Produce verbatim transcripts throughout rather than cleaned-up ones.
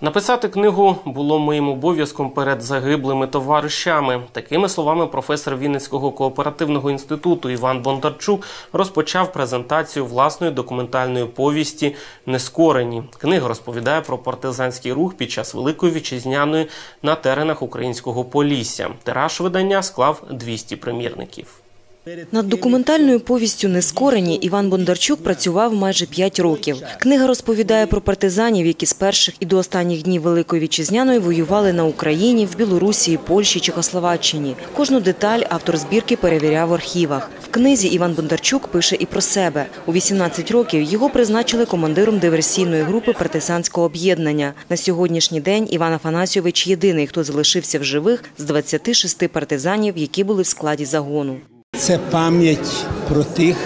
Написати книгу було моїм обов'язком перед загиблими товаришами. Такими словами професор Вінницького кооперативного інституту Іван Бондарчук розпочав презентацію власної документальної повісті «Нескорені». Книга розповідає про партизанський рух під час Великої Вітчизняної на теренах українського Полісся. Тираж видання склав двісті примірників. Над документальною повістю «Нескорені» Іван Бондарчук працював майже п'ять років. Книга розповідає про партизанів, які з перших і до останніх днів Великої Вітчизняної воювали на Україні, в Білорусі, Польщі, Чехословаччині. Кожну деталь автор збірки перевіряв в архівах. В книзі Іван Бондарчук пише і про себе. У вісімнадцять років його призначили командиром диверсійної групи партизанського об'єднання. На сьогоднішній день Іван Афанасьович єдиний, хто залишився в живих з двадцяти шести партизанів, які були в складі загону. Це пам'ять про тих,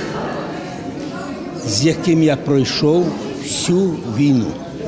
з яким я пройшов всю війну,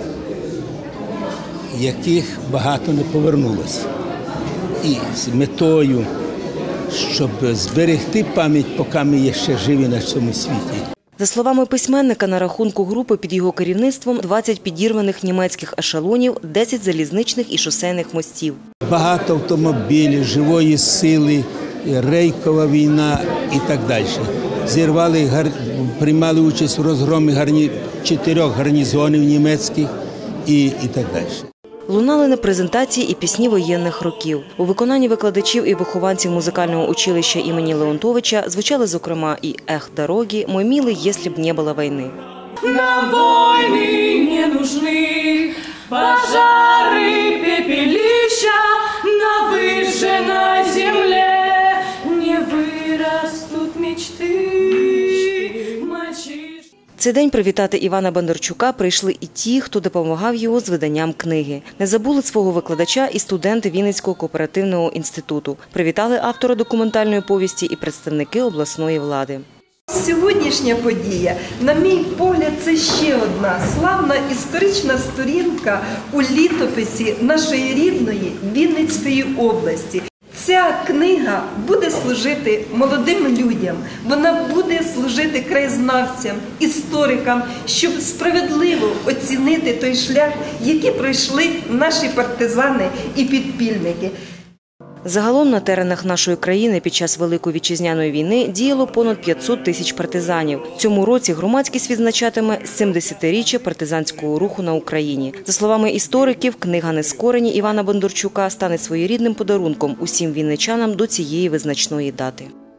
яких багато не повернулося. І з метою, щоб зберегти пам'ять, поки ми є ще живі на цьому світі. За словами письменника, на рахунку групи під його керівництвом двадцять підірваних німецьких ешелонів, десять залізничних і шосейних мостів. Багато автомобілів, живої сили, рейкова війна і так далі. Зірвали, приймали участь у розгромі гарні, чотирьох гарнізонів німецьких і, і так далі. Лунали на презентації і пісні воєнних років. У виконанні викладачів і вихованців музикального училища імені Леонтовича звучали, зокрема, і «Эх, дороги», «Мой милый, если б не было войны». Нам войны не нужны, пожары, пепелища на выжженной земле. Цей день привітати Івана Бондарчука прийшли і ті, хто допомагав його з виданням книги. Не забули свого викладача і студенти Вінницького кооперативного інституту. Привітали автора документальної повісті і представники обласної влади. Сьогоднішня подія, на мій погляд, це ще одна славна історична сторінка у літописі нашої рідної Вінницької області. Ця книга буде служити молодим людям, вона буде служити краєзнавцям, історикам, щоб справедливо оцінити той шлях, який пройшли наші партизани і підпільники. Загалом на теренах нашої країни під час Великої Вітчизняної війни діяло понад п'ятсот тисяч партизанів. В цьому році громадськість відзначатиме сімдесятиріччя партизанського руху на Україні. За словами істориків, книга «Нескорені» Івана Бондарчука стане своєрідним подарунком усім вінничанам до цієї визначної дати.